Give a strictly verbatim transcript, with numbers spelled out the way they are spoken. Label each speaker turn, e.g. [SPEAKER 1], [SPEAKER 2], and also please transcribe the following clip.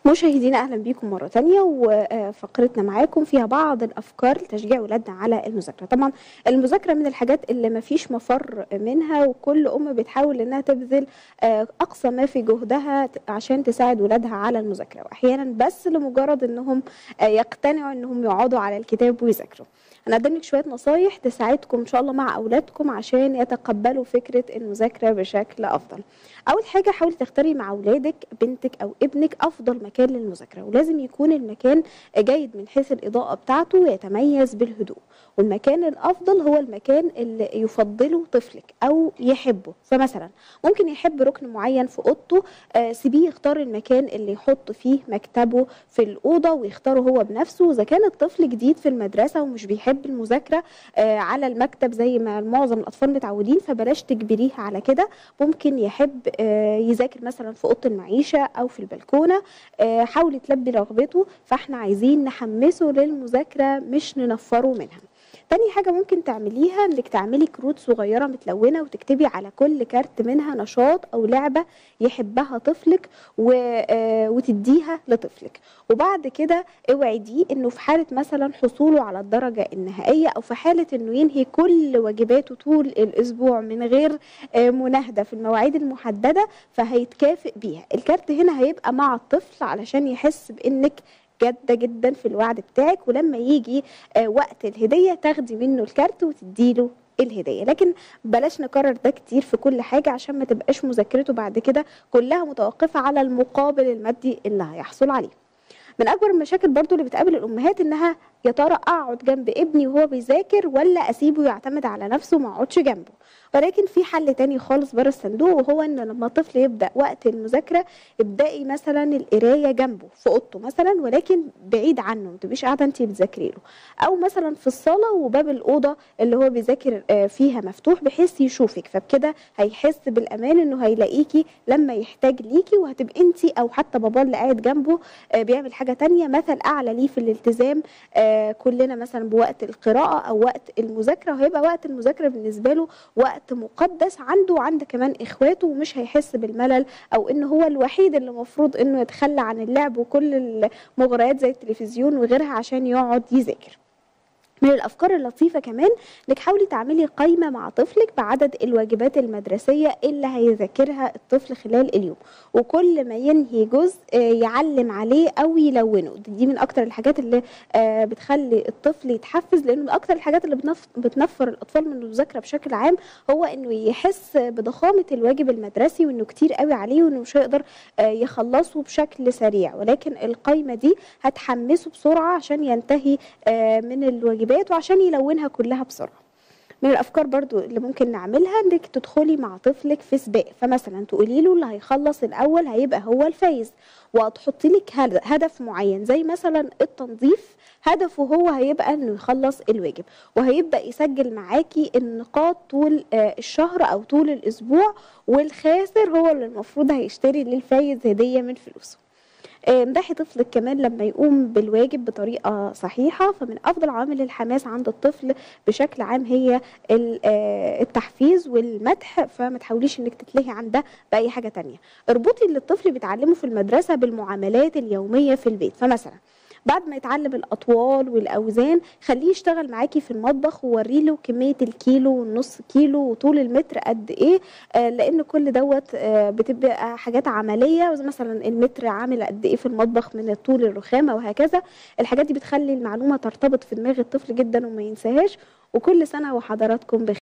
[SPEAKER 1] مشاهدينا اهلا بيكم مره تانية، وفقرتنا معاكم فيها بعض الافكار لتشجيع ولادنا على المذاكره. طبعا المذاكره من الحاجات اللي ما فيش مفر منها، وكل ام بتحاول انها تبذل اقصى ما في جهدها عشان تساعد ولادها على المذاكره، واحيانا بس لمجرد انهم يقتنعوا انهم يقعدوا على الكتاب ويذاكروا. انا هقدم لك شويه نصايح تساعدكم ان شاء الله مع اولادكم عشان يتقبلوا فكره المذاكره بشكل افضل. اول حاجه، حاولي تختاري مع اولادك بنتك او ابنك افضل مكان للمذاكره، ولازم يكون المكان جيد من حيث الاضاءه بتاعته ويتميز بالهدوء. والمكان الافضل هو المكان اللي يفضله طفلك او يحبه. فمثلا ممكن يحب ركن معين في اوضته، آه سيبيه يختار المكان اللي يحط فيه مكتبه في الاوضه ويختاره هو بنفسه. اذا كان الطفل جديد في المدرسه ومش بيحب المذاكره آه على المكتب زي ما معظم الاطفال متعودين، فبلاش تجبريه على كده. ممكن يحب آه يذاكر مثلا في اوضه المعيشه او في البلكونه. آه حاولي تلبي رغبته، فاحنا عايزين نحمسه للمذاكره مش ننفره منها. تاني حاجة ممكن تعمليها انك تعملي كروت صغيرة متلونة وتكتبي على كل كارت منها نشاط او لعبة يحبها طفلك وتديها لطفلك. وبعد كده اوعديه انه في حالة مثلا حصوله على الدرجة النهائية او في حالة انه ينهي كل واجباته طول الاسبوع من غير مناهدة في المواعيد المحددة، فهيتكافئ بيها. الكارت هنا هيبقى مع الطفل علشان يحس بانك جادة جدا في الوعد بتاعك، ولما يجي آه وقت الهدية تاخدي منه الكارت وتديله الهدية. لكن بلاش نكرر ده كتير في كل حاجة عشان ما تبقاش مذاكرته بعد كده كلها متوقفة على المقابل المادي اللي هيحصل عليه. من اكبر المشاكل برضو اللي بتقابل الامهات انها يا ترى اقعد جنب ابني وهو بيذاكر ولا اسيبه يعتمد على نفسه وما اقعدش جنبه. ولكن في حل تاني خالص بره الصندوق، وهو ان لما الطفل يبدا وقت المذاكره ابدأي مثلا القرايه جنبه في اوضته مثلا، ولكن بعيد عنه، ما تبقيش قاعده انت بتذاكري له. او مثلا في الصاله وباب الاوضه اللي هو بيذاكر فيها مفتوح بحيث يشوفك، فبكده هيحس بالامان انه هيلاقيكي لما يحتاج ليكي، وهتبقي انت او حتى باباه اللي قاعد جنبه بيعمل حاجه تانيه مثل اعلى ليه في الالتزام كلنا مثلا بوقت القراءه او وقت المذاكره. وهيبقى وقت المذاكره بالنسبه له وقت مقدس عنده وعند كمان اخواته، ومش هيحس بالملل او ان هو الوحيد اللي المفروض انه يتخلى عن اللعب وكل المغريات زي التلفزيون وغيرها عشان يقعد يذاكر. من الافكار اللطيفه كمان انك حاولي تعملي قائمه مع طفلك بعدد الواجبات المدرسيه اللي هيذاكرها الطفل خلال اليوم، وكل ما ينهي جزء يعلم عليه او يلونه. دي من اكتر الحاجات اللي بتخلي الطفل يتحفز، لانه من اكتر الحاجات اللي بتنفر الاطفال من المذاكره بشكل عام هو انه يحس بضخامه الواجب المدرسي وانه كتير قوي عليه وانه مش هيقدر يخلصه بشكل سريع. ولكن القائمه دي هتحمسه بسرعه عشان ينتهي من الواجبات وعشان يلونها كلها بسرعه. من الافكار برضو اللي ممكن نعملها انك تدخلي مع طفلك في سباق، فمثلا تقولي له اللي هيخلص الاول هيبقى هو الفايز، وتحطي لك هدف معين زي مثلا التنظيف، هدفه هو هيبقى انه يخلص الواجب، وهيبدا يسجل معاكي النقاط طول الشهر او طول الاسبوع، والخاسر هو اللي المفروض هيشتري للفايز هديه من فلوسه. امدحي طفلك كمان لما يقوم بالواجب بطريقه صحيحه. فمن افضل عوامل الحماس عند الطفل بشكل عام هي التحفيز والمدح، فما تحاوليش انك تتلهي عن ده باي حاجه تانية. اربطي اللي الطفل بيتعلمه في المدرسه بالمعاملات اليوميه في البيت، فمثلا بعد ما يتعلم الاطوال والاوزان خليه يشتغل معاكي في المطبخ ووري له كميه الكيلو والنص كيلو وطول المتر قد ايه، آه لان كل دوت آه بتبقى حاجات عمليه، مثلا المتر عامل قد ايه في المطبخ من طول الرخامه وهكذا. الحاجات دي بتخلي المعلومه ترتبط في دماغ الطفل جدا وما ينساهاش. وكل سنه وحضراتكم بخير.